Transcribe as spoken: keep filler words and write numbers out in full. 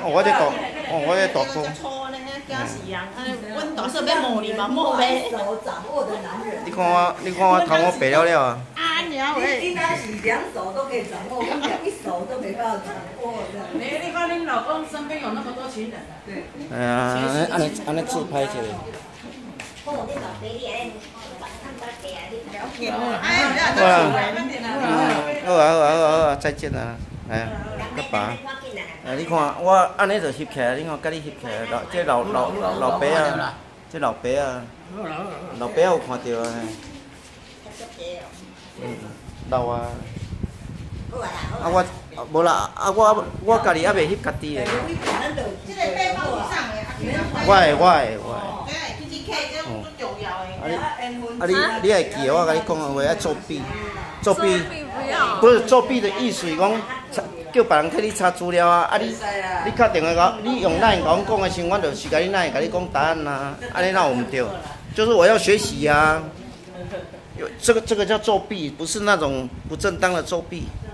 哦，我这大，哦，我这大哥。 粗呢，假是人，安尼，阮大嫂要摸你嘛，摸呗。 手掌握的男人。 你看我，你看我头我白了了啊。 啊娘喂！ 应该是两手都可以掌握，我们一手都没办法掌握的。 你你看你老公身边有那么多情人， 对。 哎呀，安尼安尼自拍一下。 哦，你老爸你安尼， 好啦，好啊好啊好啊好啊，再见啦，哎呀，拜拜。哎，你看我安尼就翕起来，你看甲你翕起来，老这老老老爸啊，这老爸啊，老爸有看到啊。嗯，老啊。啊我无啦，啊我我家己还未翕家己诶。我会我会我会。啊你啊你你会记我甲你讲的话，要作弊，作弊不是作弊的意思是讲，叫别人替你查资料啊，啊你你敲电话甲你用咱甲阮讲的时候，阮就是甲你咱甲你讲答案啊，安尼哪有毋对？就是我要学习啊，有这个这个叫作弊，不是那种不正当的作弊。